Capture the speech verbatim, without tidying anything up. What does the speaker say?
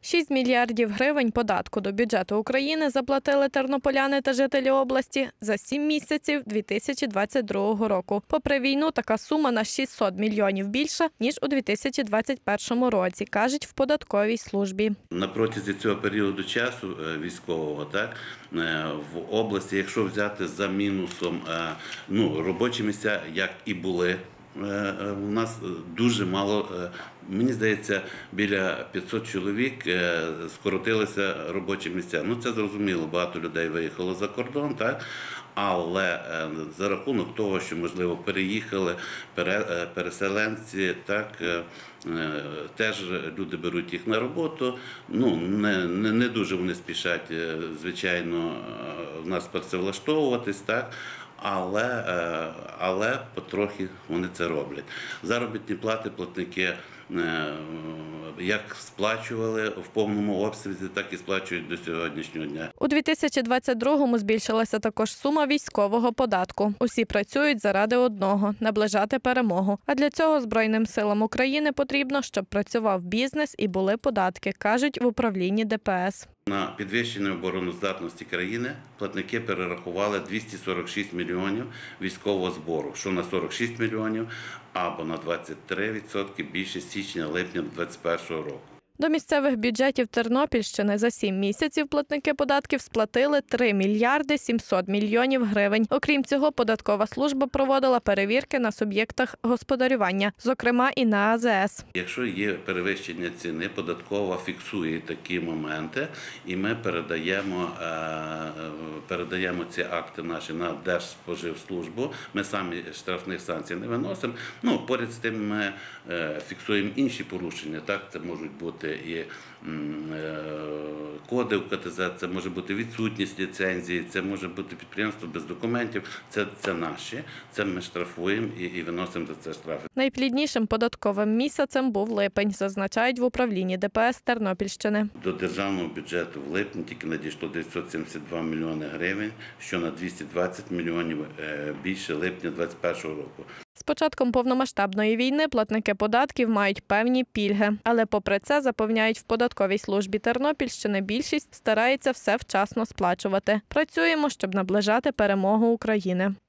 шість мільярдів гривень податку до бюджету України заплатили тернополяни та жителі області за сім місяців дві тисячі двадцять другого року. Попри війну, така сума на шістсот мільйонів більша, ніж у дві тисячі двадцять першому році, кажуть в податковій службі. На протязі цього періоду часу військового, так, в області, якщо взяти за мінусом, ну, робочі місця, як і були, у нас дуже мало, мені здається, біля п'ятсот чоловік скоротилися робочі місця. Ну, це зрозуміло, багато людей виїхало за кордон, так? Але за рахунок того, що, можливо, переїхали переселенці, так, теж люди беруть їх на роботу, ну, не, не, не дуже вони спішать, звичайно, в нас працевлаштовуватись, так? Але, але потрохи вони це роблять. Заробітні плати платники як сплачували в повному обсязі, так і сплачують до сьогоднішнього дня. У дві тисячі двадцять другому збільшилася також сума військового податку. Усі працюють заради одного – наближати перемогу. А для цього Збройним силам України потрібно, щоб працював бізнес і були податки, кажуть в управлінні Де Пе Ес. На підвищення обороноздатності країни платники перерахували двісті сорок шість мільйонів військового збору, що на сорок шість мільйонів або на двадцять три відсотки більше січня-липня двадцять першого року. До місцевих бюджетів Тернопільщини за сім місяців платники податків сплатили три мільярди сімсот мільйонів гривень. Окрім цього, податкова служба проводила перевірки на суб'єктах господарювання, зокрема і на А Зе Ес. Якщо є перевищення ціни, податкова фіксує такі моменти, і ми передаємо, передаємо ці акти наші на Держспоживслужбу. Ми самі штрафних санкцій не виносимо. Ну, поряд з тим ми фіксуємо інші порушення. Так, це можуть бути і коди в Ка Те Зет, це може бути відсутність ліцензії, це може бути підприємство без документів. Це, це наші, це ми штрафуємо і, і виносимо за це штрафи. Найпліднішим податковим місяцем був липень, зазначають в управлінні Де Пе Ес Тернопільщини. До державного бюджету в липні тільки надійшло дев'ятсот сімдесят два мільйони гривень, що на двісті двадцять мільйонів більше липня двадцять першого року. З початком повномасштабної війни платники податків мають певні пільги. Але попри це, запевняють в податковій службі Тернопільщини, більшість старається все вчасно сплачувати. Працюємо, щоб наближати перемогу України.